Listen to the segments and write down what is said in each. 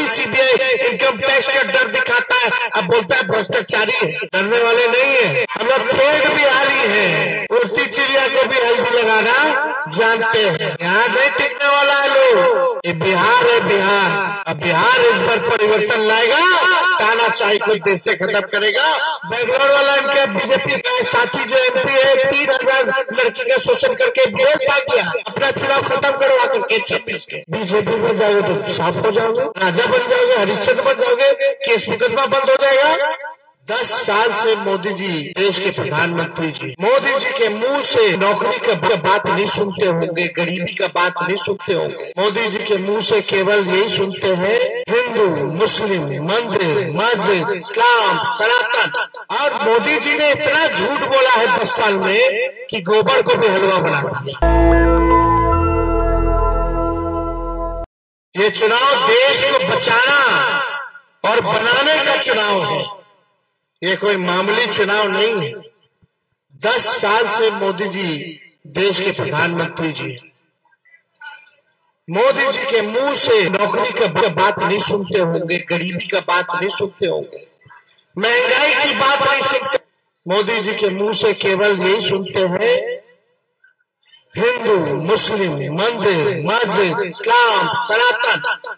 ही CBI income tax का डर दिखाता है, अब बोलता है भ्रष्टाचारी है। डरने वाले नहीं है हम लोग। खेत बिहारी है, उड़ती चिड़िया को भी हल्दी लगाना जानते हैं। यहाँ नहीं टिकने वाला है लोग। ये बिहार है बिहार। अब बिहार इस बार परिवर्तन लाएगा, तानाशाही को देश से खत्म करेगा। बैंगलोर वाला इनका बीजेपी का साथी जो एमपी है 3000 लड़की का शोषण करके विदेश भाग गया। अपना चुनाव खत्म करवा करके 26 के बीजेपी में जाओगे तो साफ हो जाओगे, राजा बन जाओगे, हरिश्चंद्र बन जाओगे, केस मुकदमा बंद हो जाएगा। 10 साल से मोदी जी देश के प्रधानमंत्री जी, मोदी जी के मुंह से नौकरी का बात नहीं सुनते होंगे, गरीबी का बात नहीं सुनते होंगे। मोदी जी के मुंह से केवल यही सुनते हैं हिंदू, मुस्लिम, मंदिर, मस्जिद, इस्लाम, सनातन। और मोदी जी ने इतना झूठ बोला है 10 साल में कि गोबर को भी हलवा बना दिया। ये चुनाव देश को बचाना और बनाने का चुनाव है, ये कोई मामूली चुनाव नहीं है। 10 साल से मोदी जी देश के प्रधानमंत्री जी, मोदी जी के मुंह से नौकरी का बात नहीं सुनते होंगे, गरीबी का बात नहीं सुनते होंगे, महंगाई की बात नहीं सुनते। मोदी जी के मुंह से केवल यही सुनते हैं हिंदू, मुस्लिम, मंदिर, मस्जिद, इस्लाम, सनातन।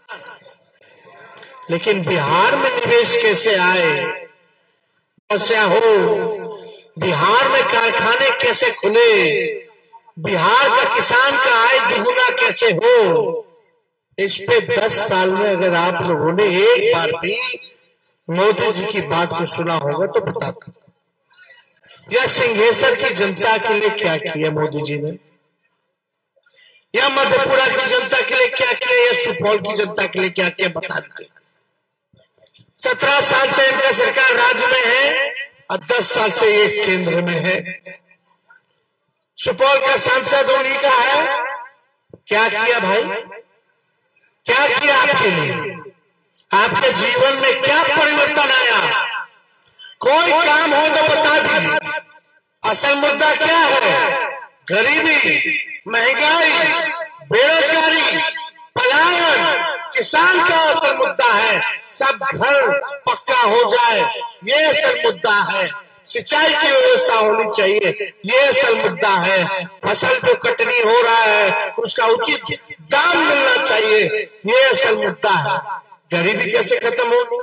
लेकिन बिहार में निवेश कैसे आए, समस्या हो, बिहार में कारखाने कैसे खुले, बिहार का किसान का आय दुगुना कैसे हो, इस पे 10 साल में अगर आप लोगों ने एक बार भी मोदी जी की बात को सुना होगा तो बता दो। या सिंहेश्वर की जनता के लिए क्या किया मोदी जी ने, या मधेपुरा की जनता के लिए क्या किया, या सुपौल की जनता के लिए क्या किया, बता दीजिए। 17 साल से इनका सरकार राज्य में है और 10 साल से ये केंद्र में है। सुपौल का सांसद उन्हीं का है। क्या किया भाई, क्या किया आपके लिए, आपके जीवन में क्या परिवर्तन आया, कोई काम हो तो बता दीजिए। असल मुद्दा क्या है, गरीबी, महंगाई, बेरोजगारी, पलायन, किसान का असल मुद्दा है। सब घर पक्का हो जाए, ये असल मुद्दा है। सिंचाई की व्यवस्था होनी चाहिए, ये असल मुद्दा है। फसल जो कटनी हो रहा है उसका उचित दाम मिलना चाहिए, ये असल मुद्दा है। गरीबी कैसे खत्म होगी,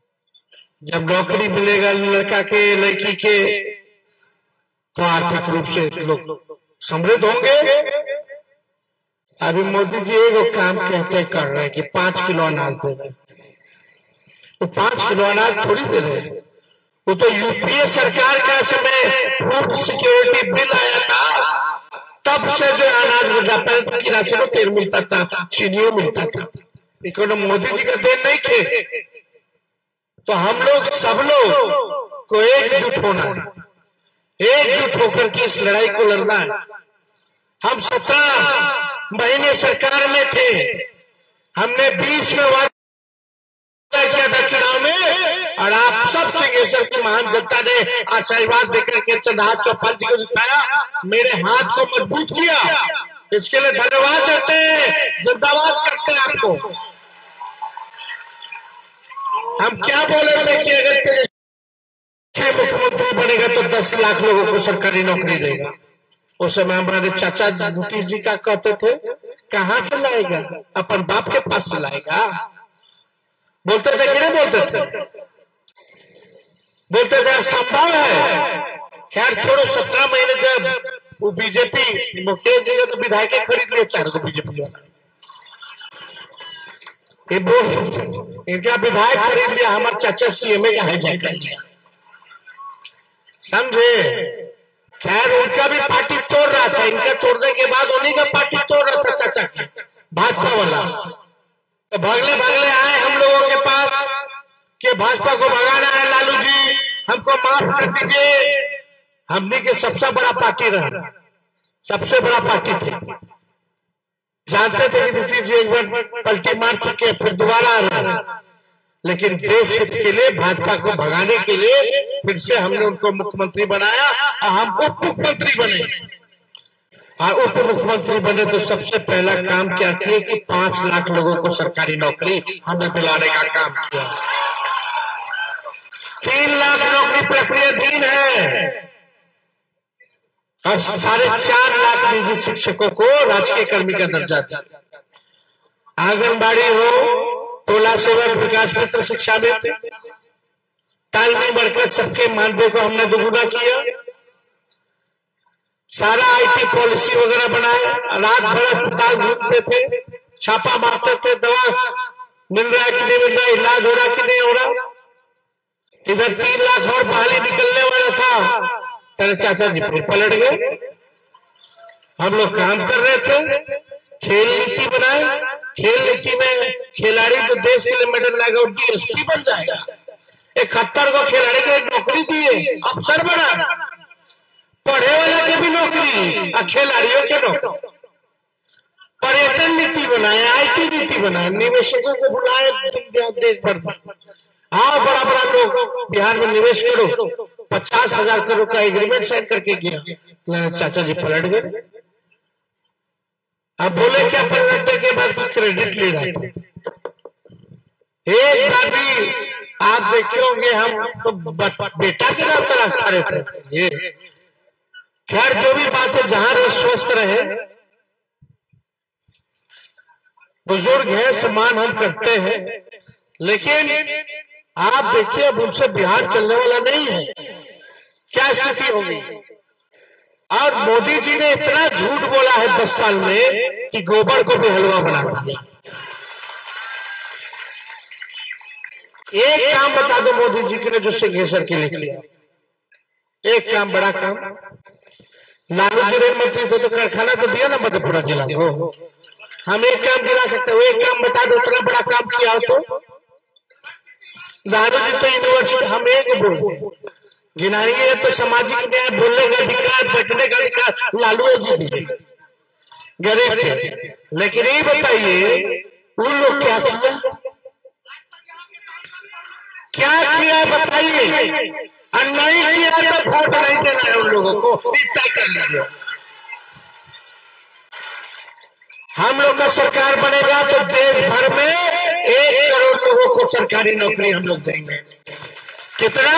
जब नौकरी मिलेगा लड़का के, लड़की के, तो आर्थिक रूप से लोग समृद्ध होंगे। अभी मोदी जी एक काम कहते कर रहे हैं कि 5 किलो अनाज दे रहे, तो 5 किलो अनाज थोड़ी दे रहे हैं। वो तो यूपीए सरकार का समय फूड सिक्योरिटी बिल आया था, तब से जो अनाज मिलता, पहले तो किरासन में तेल मिलता था, चीनियों मिलता था। इकोनॉमी मोदी जी का देन नहीं थे। तो हम लोग सब लोग को एकजुट होना है, एकजुट होकर के इस लड़ाई को लड़ना है। हम 17 महीने सरकार में थे, हमने 20 में वादा किया था चुनाव में, और आप सब सिंहेश्वर की महान जनता ने आशीर्वाद देकर के चंद्रहास चौपाल जी को जिताया, मेरे हाथ को मजबूत किया। इसके लिए धन्यवाद देते हैं, जिंदाबाद करते हैं आपको। हम क्या बोले थे कि अगर मुख्यमंत्री बनेगा तो 10 लाख लोगों को सरकारी नौकरी देगा। उस समय हमारे चाचा नीतीश जी का कहते थे, कहां से लाएगा, अपन बाप के पास से लाएगा। बोलते थे कि नहीं बोलते थे, बोलते थे संभव है। खैर छोड़ो, 17 महीने जब वो बीजेपी, मुकेश जी ने तो विधायक खरीद लिया 4 को बीजेपी वाला, इनका विधायक खरीद लिया, हमारे चाचा सीएमए का हाईजैक कर लिया, समझे। खैर उनका भी पार्टी तोड़ रहा था, इनका तोड़ने के बाद उन्हीं का पार्टी तोड़ रहा था चाचा का, भाजपा वाला। तो भागले भागले आए हम लोगों के पास कि भाजपा को भगाना है, लालू जी हमको माफ कर दीजिए। हमने के सबसे बड़ा पार्टी रहा, सबसे बड़ा पार्टी थे, जानते थे कि नीतीश जी एक बार पलटी मार चुके, फिर दोबारा आ रहे, लेकिन देश हित के लिए, भाजपा को भगाने के लिए फिर से हमने उनको मुख्यमंत्री बनाया और हम उप मुख्यमंत्री बने। और उप मुख्यमंत्री बने तो सबसे पहला काम क्या किए कि 5 लाख लोगों को सरकारी नौकरी हमें दिलाने का काम किया। 3 लाख नौकरी प्रक्रियाधीन है और 4.5 लाख निजी शिक्षकों को राजकीय कर्मी का दर्जा दिया। आंगनबाड़ी हो, टोला सेवक, विकास मित्र, शिक्षा मित्र, तालमेल बढ़कर सबके मानदेय को हमने दोगुना किया। सारा आईटी पॉलिसी वगैरह बनाए। रात भर अस्पताल घूमते थे, छापा मारते थे, दवा मिल रहा है कि नहीं मिल रहा, इलाज हो रहा कि नहीं हो रहा। इधर 3 लाख और बहाली निकलने वाला था, तेरे चाचा जी फिर पलट गए। हम लोग काम कर रहे थे, खेल नीति बनाए। खेल नीति में खिलाड़ी जो देश के लिए मेडल लाएगा वो डीएसपी बन जाएगा। 71 को खिलाड़ी को नौकरी दिए, अफसर बना। पढ़े वाले के भी नौकरी और खिलाड़ियों के नौकरी। पर्यटन नीति बनाए, आईटी नीति बनाए, निवेशकों को बुलाए देश भर में। हाँ, बड़ा बड़ा लोग बिहार में निवेश करो, 50,000 करोड़ का एग्रीमेंट साइन करके गया। चाचा जी पलट गए। अब बोले क्या पलटने के बाद क्रेडिट ले रहा था। एक बार भी आप देखे होंगे, हम तो बेटा के नाम तलाश कर रहे थे। ये खैर जो भी बात है, जहां रहे स्वस्थ रहे। बुजुर्ग है, सम्मान हम करते हैं, लेकिन आप देखिए अब उनसे बिहार चलने वाला नहीं है। क्या स्थिति होगी। और मोदी जी ने इतना झूठ बोला है 10 साल में कि गोबर को भी हलवा बना दिया। एक काम बता दो मोदी जी के ने जो सिंहेश्वर के लिए किया। एक काम, बड़ा काम। लालू जी रेल मंत्री थे तो कारखाना तो दिया ना मधेपुरा जिला को। हम एक काम गिरा सकते हो, एक काम बता दो इतना बड़ा काम किया हो तो। लालू जी तो यूनिवर्सिटी, हम एक बोल गिनाएंगे तो सामाजिक न्याय, बोलने का अधिकार, बैठने का अधिकार लालू जी दिए गरीब के। लेकिन ये बताइए उन लोग क्या किया बताइए। और नहीं किया तो वोट नहीं देना है उन लोगों को, तय कर लीजिए। हम लोग का सरकार बनेगा तो देश भर में 1 करोड़ लोगों को सरकारी नौकरी हम लोग देंगे। कितना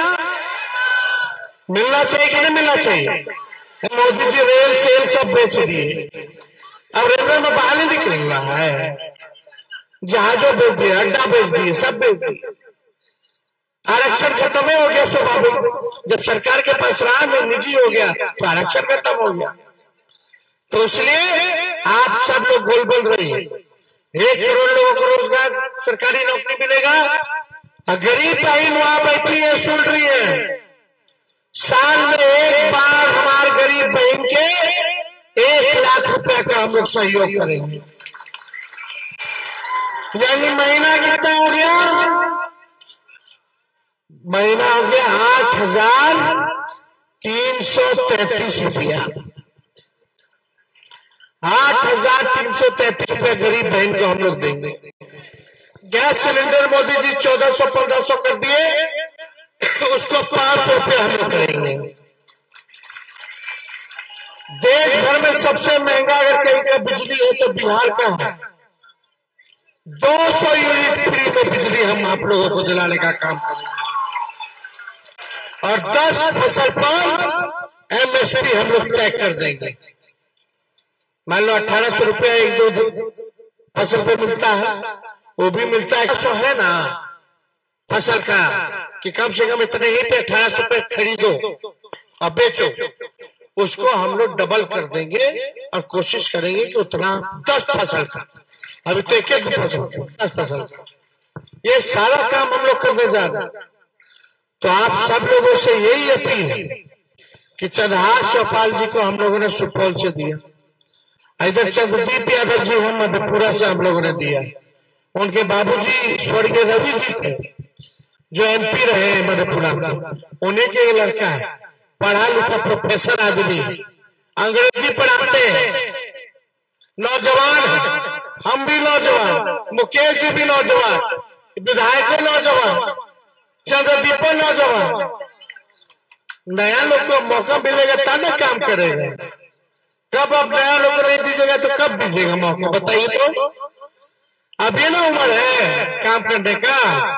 मिलना चाहिए कि नहीं मिलना चाहिए। मोदी जी रेल सेल सब बेच दिए, अब रेलवे में बहाली निकल रहा है। जहाजों बेच दिए, अड्डा बेच दिए, सब बेच दिए। आरक्षण खत्म हो गया स्वाभाविक। जब सरकार के पास रहा में निजी हो गया तो आरक्षण खत्म हो गया। तो इसलिए आप सब लोग गोल बोल रही है। 1 करोड़ लोगों को रोजगार, सरकारी नौकरी मिलेगा। गरीब बहन वहां बैठी है, सुन रही है। साल में एक बार हमारे गरीब बहन के 1 लाख रुपए का हम लोग सहयोग करेंगे। यानी महीना कितना हो गया? महीना हो गया 8,333 रुपया। 8,333 रुपया गरीब बहन को हम लोग देंगे। गैस सिलेंडर मोदी जी 1400-1500 कर दिए, उसको 500 रुपया हम लोग करेंगे। देश भर में सबसे महंगा अगर कहीं का बिजली है तो बिहार का है। 200 यूनिट फ्री में बिजली हम आप लोगों को दिलाने का काम करेंगे। और 10 फसल पर एमएसपी हम लोग तय कर देंगे। मान लो 1800 रुपया 1-2 फसल पे मिलता है, वो भी मिलता है। तो है ना फसल का कि कम से कम इतने ही पे 1800 रुपये खरीदो और बेचो। उसको हम लोग डबल कर देंगे और कोशिश करेंगे कि उतना 10 फसल का, अभी तो 1 फसल का, 10 फसल का, ये सारा काम हम लोग करने जा रहे हैं। तो आप सब लोगों से यही अपील है कि चंद्रहार चौपाल जी को हम लोगों ने सुपौल से दिया। इधर चंद्रदीप यादव जी हैं मधेपुरा से हम लोगों ने दिया। उनके बाबूजी स्वर्गीय रवि जी थे जो एमपी रहे मधेपुरा में, उन्हीं के लड़का है। पढ़ा लिखा प्रोफेसर आदमी, अंग्रेजी पढ़ाते हैं, नौजवान है। हम भी नौजवान, मुकेश जी भी नौजवान, विधायक नौजवान, चंद्रदीप नौजवान। नया लोग को मौका मिलेगा तब ना काम करेगा, कब आप नया लोग नहीं दीजिएगा तो कब दीजिएगा मौका, बताइए तो। अभी ना उम्र है काम करने का।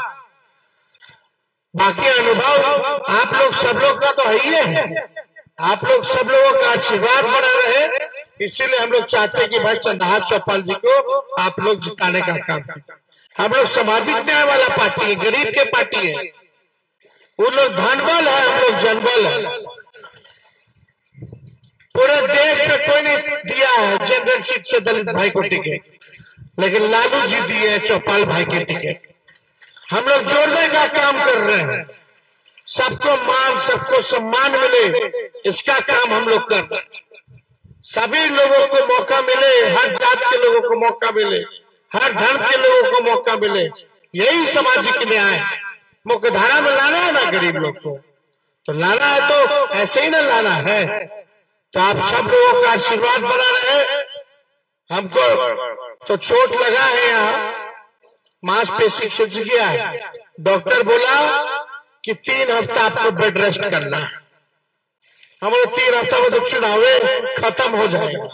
बाकी अनुभव आप लोग सब लोग का तो है ही है। आप लोग सब लोगों का आशीर्वाद बना रहे, इसीलिए हम लोग चाहते हैं कि भाई चंद्रहास चौपाल जी को आप लोग जिताने का काम करें। हम लोग सामाजिक न्याय वाला पार्टी है, गरीब के पार्टी है। वो लोग धनबल है, हम लोग जनबल है। पूरे देश में कोई नहीं दिया है जनरल सीट से दलित भाई को टिकट, लेकिन लालू जी दिए चौपाल भाई के टिकट। हम लोग जोड़ने का काम कर रहे हैं, सबको मान सबको सम्मान मिले, इसका काम हम लोग कर रहे हैं। सभी लोगों को मौका मिले, हर जात के लोगों को मौका मिले, हर धर्म के लोगों को मौका मिले, यही सामाजिक न्याय है। मुख्यधारा में लाना है ना गरीब लोग को, तो लाना है तो ऐसे ही ना लाना है। तो आप सब लोगों का आशीर्वाद बना रहे। हमको तो चोट लगा है, यहाँ मांसपेशी खिंच गया है। डॉक्टर बोला कि 3 हफ्ता आपको बेड रेस्ट करना है। हमारे 3 हफ्ता में तो चुनाव खत्म हो जाएगा,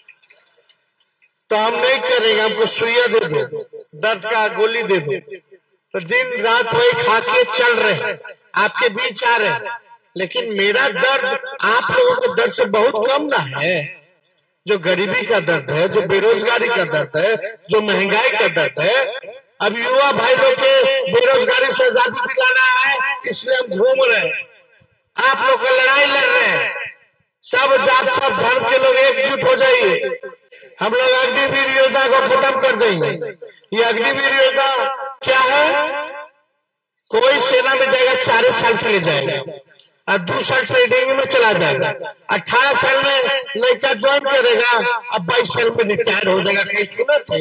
तो हम नहीं करेंगे। हमको सुइया दे दो, दर्द का गोली दे दो, तो दिन रात वही खा के चल रहे, आपके बीच आ रहे। लेकिन मेरा दर्द आप लोगों के दर्द से बहुत कम ना है। जो गरीबी का दर्द है, जो बेरोजगारी का दर्द है, जो महंगाई का दर्द है। अब युवा भाई लोग के बेरोजगारी से आजादी दिलाना है, इसलिए हम घूम रहे हैं। आप लोग का लड़ाई लड़ रहे हैं। सब जात सब धर्म के लोग एकजुट हो जाइए। हम लोग अग्निवीर योजना को खत्म कर देंगे। ये अग्निवीर योजना क्या है? कोई सेना में जाएगा 4 साल के लिए जाएगा और 2 साल ट्रेनिंग में चला जाएगा। 18 साल में लड़का ज्वाइन करेगा, अब 22 साल में रिटायर हो जाएगा। कहीं सुना थे?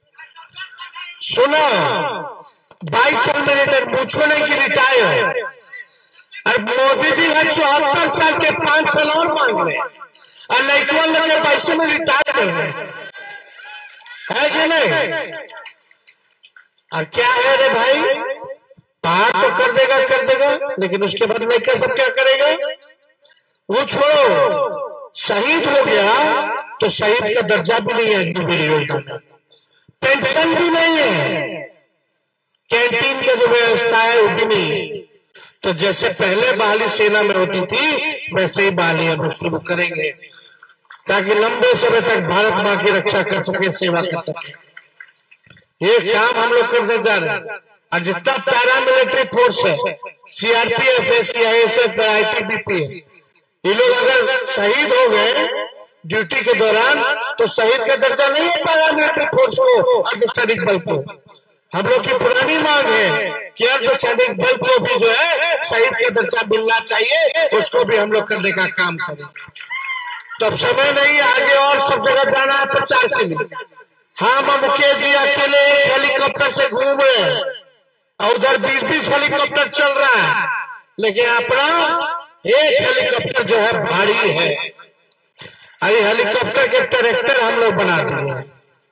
सुना? 22 साल में रिटायर, पूछो नहीं कि रिटायर। और मोदी जी है 74 साल के 5 साल और मांग रहे, और लड़कियों लोग 22 में रिटायर कर रहे है कि नहीं? और क्या है रे भाई, बात तो कर देगा, लेकिन उसके बाद लड़का सब क्या करेगा? वो छोड़ो, शहीद हो गया तो शहीद का दर्जा भी नहीं है मेरी योजना का, पेंशन भी नहीं है, कैंटीन का जो व्यवस्था है वो भी नहीं है। तो जैसे पहले बहाली सेना में होती थी, वैसे ही बहाली हम लोग शुरू करेंगे, ताकि लंबे समय तक भारत माँ की रक्षा कर सके, सेवा कर सके। ये काम हम लोग करने जा रहे हैं। और जितना पैरामिलिट्री फोर्स है, सीआरपीएफ है, सीआईएसएफ है, आईटीबीपी है, ये लोग अगर शहीद हो गए ड्यूटी के दौरान, तो शहीद का दर्जा नहीं है पैरामिलिट्री फोर्स को, अर्धसैनिक बल को। हम लोग की पुरानी मांग है कि अर्धसैनिक बल को भी जो है शहीद का दर्जा मिलना चाहिए, उसको भी हम लोग करने का काम करें। तो अब समय नहीं, आगे और सब जगह जाना है प्रचार के लिए। हम मुकेश जी अकेले एक हेलीकॉप्टर से घूम रहे हैं, और उधर 20-20 हेलीकॉप्टर चल रहा है, लेकिन अपना एक हेलीकॉप्टर जो है भारी है। अरे हेलीकॉप्टर के ट्रैक्टर हम लोग बना दिए।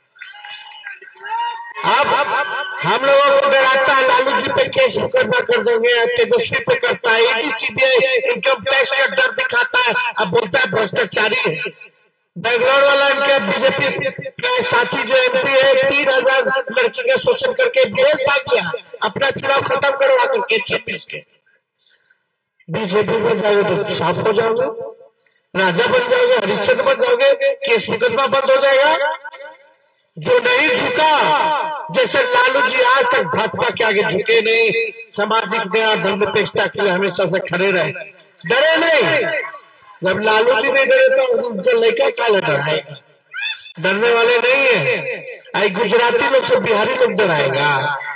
अब हम लोगों को डराता है, लालू जी पे केस मुकदमा कर देंगे, तेजस्वी पे करता है, ईडी सीबीआई इनकम टैक्स का डर दिखाता है, अब बोलता है भ्रष्टाचारी है। बैंगलोर वाला इनके बीजेपी का साथी जो एमपी है, 3000 लड़की का शोषण करके विदेश भाग गया, अपना चुनाव खत्म करवा करके 26 के। बीजेपी में जाओगे तो साफ हो जाओगे, राजा बन जाओगे, हरिश्चंद्र बन जाओगे, केस मुकदमा बंद हो जाएगा। जो नहीं झुका, जैसे लालू जी आज तक भाजपा के आगे झुके नहीं, सामाजिक न्याय धर्मनिरपेक्षता के लिए हमेशा से खड़े रहे, डरे नहीं। जब लालू जी नहीं डरे तो उनका लड़का काला डराएगा? डरने वाले नहीं है। आई गुजराती लोग से बिहारी लोग डराएगा।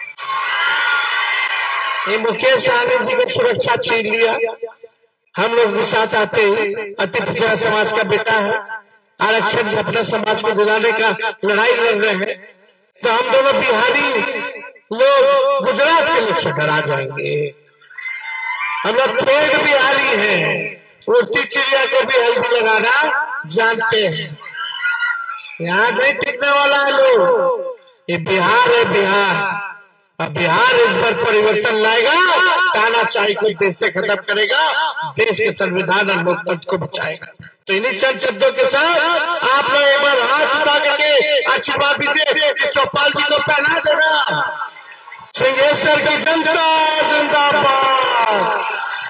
ये मुकेश सहनी जी की सुरक्षा छीन लिया। हम लोग के साथ आते ही अति पिछड़ा समाज का बेटा है, आरक्षण अपने समाज को दिलाने का लड़ाई लड़ रहे हैं, तो हम दोनों बिहारी लोग गुजरात के लोग से डरा जाएंगे। हम लोग पेड़ बिहारी हैं, उड़ती चिड़िया को भी हल्दी लगाना जानते हैं। यहाँ नहीं टिकने वाला है लोग। ये बिहार है, बिहार, अब बिहार इस बार परिवर्तन लाएगा, तानाशाही को देश से खत्म करेगा, देश के संविधान और लोकतंत्र को बचाएगा। तो इन्हीं चंद शब्दों के साथ आप लोग एक बार हाथ उठा करके आशीर्वाद दीजिए, चौपाल जी को पहना देना। सिंहेश्वर की जनता जिंदाबाद।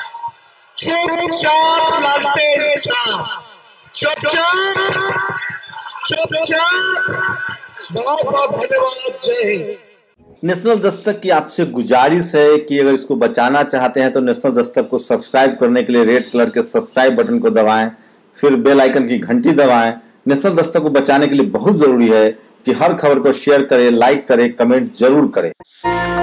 चुपचाप लालटेन छाप, चुपचाप चुपचाप। बहुत बहुत धन्यवाद। जय हिंद। नेशनल दस्तक की आपसे गुजारिश है कि अगर इसको बचाना चाहते हैं तो नेशनल दस्तक को सब्सक्राइब करने के लिए रेड कलर के सब्सक्राइब बटन को दबाएं, फिर बेल आइकन की घंटी दबाएं। नेशनल दस्तक को बचाने के लिए बहुत जरूरी है कि हर खबर को शेयर करें, लाइक करें, कमेंट जरूर करें।